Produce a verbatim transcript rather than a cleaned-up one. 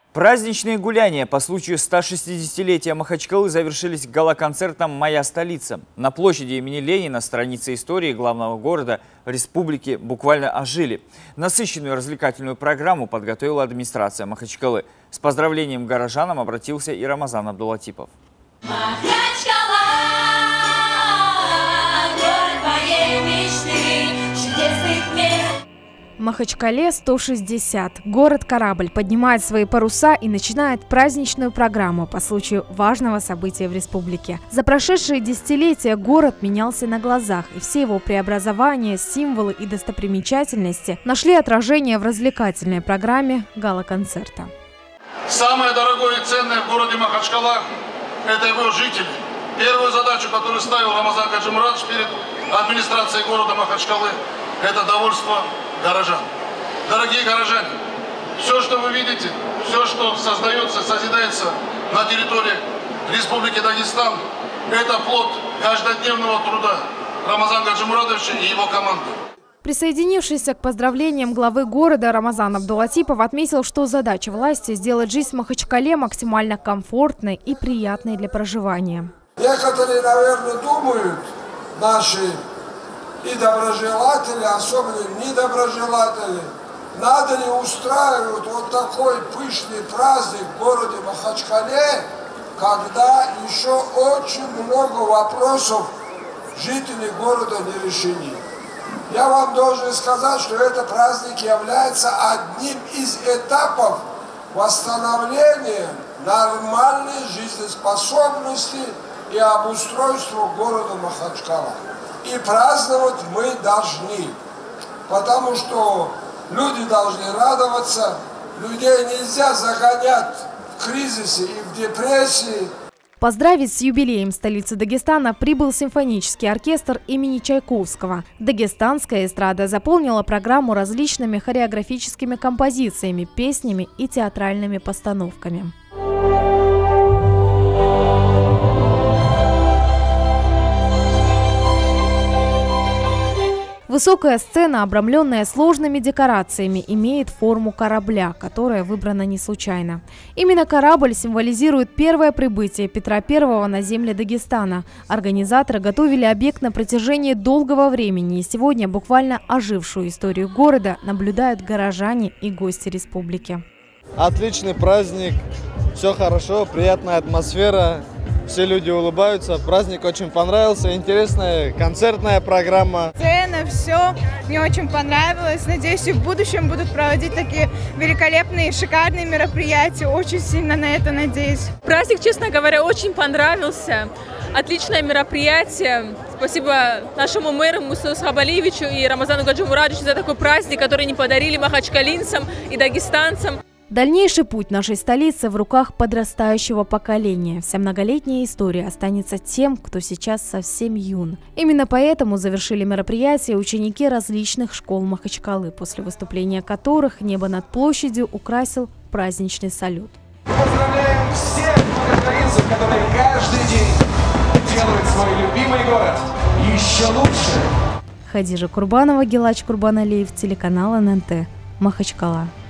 Праздничные гуляния по случаю ста-шестидесятилетия Махачкалы завершились гала-концертом «Моя столица». На площади имени Ленина страницы истории главного города республики буквально ожили. Насыщенную развлекательную программу подготовила администрация Махачкалы. С поздравлением к горожанам обратился и Рамазан Абдулатипов. Махачкале сто шестьдесят. Город-корабль поднимает свои паруса и начинает праздничную программу по случаю важного события в республике. За прошедшие десятилетия город менялся на глазах, и все его преобразования, символы и достопримечательности нашли отражение в развлекательной программе гала-концерта. Самое дорогое и ценное в городе Махачкала – это его жители. Первую задачу, которую ставил Рамазан Гаджимурадович перед администрацией города Махачкалы – это довольство горожан. Дорогие горожане, все, что вы видите, все, что создается, созидается на территории Республики Дагестан, это плод каждодневного труда Рамазана Гаджимурадовича и его команды. Присоединившийся к поздравлениям главы города Рамазан Абдулатипов отметил, что задача власти – сделать жизнь в Махачкале максимально комфортной и приятной для проживания. Некоторые, наверное, думают, наши и доброжелатели, особенно недоброжелатели, надо ли устраивать вот такой пышный праздник в городе Махачкале, когда еще очень много вопросов жители города не решены. Я вам должен сказать, что этот праздник является одним из этапов восстановления нормальной жизнеспособности и обустройства города Махачкала. И праздновать мы должны, потому что люди должны радоваться, людей нельзя загонять в кризисе и в депрессии. Поздравить с юбилеем столицы Дагестана прибыл симфонический оркестр имени Чайковского. Дагестанская эстрада заполнила программу различными хореографическими композициями, песнями и театральными постановками. Высокая сцена, обрамленная сложными декорациями, имеет форму корабля, которая выбрана не случайно. Именно корабль символизирует первое прибытие Петра Первого на земли Дагестана. Организаторы готовили объект на протяжении долгого времени, и сегодня буквально ожившую историю города наблюдают горожане и гости республики. Отличный праздник, все хорошо, приятная атмосфера. Все люди улыбаются. Праздник очень понравился. Интересная концертная программа. Сцена, все. Мне очень понравилось. Надеюсь, и в будущем будут проводить такие великолепные, шикарные мероприятия. Очень сильно на это надеюсь. Праздник, честно говоря, очень понравился. Отличное мероприятие. Спасибо нашему мэру Мусу Схабалиевичу и Рамазану Гаджимурадовичу за такой праздник, который они подарили махачкалинцам и дагестанцам. Дальнейший путь нашей столицы в руках подрастающего поколения. Вся многолетняя история останется тем, кто сейчас совсем юн. Именно поэтому завершили мероприятие ученики различных школ Махачкалы, после выступления которых небо над площадью украсил праздничный салют. Поздравляем всех махачкалинцев, которые каждый день делают свой любимый город еще лучше. Хадижа Курбанова, Гелач Курбаналиев, телеканал эн эн тэ, Махачкала.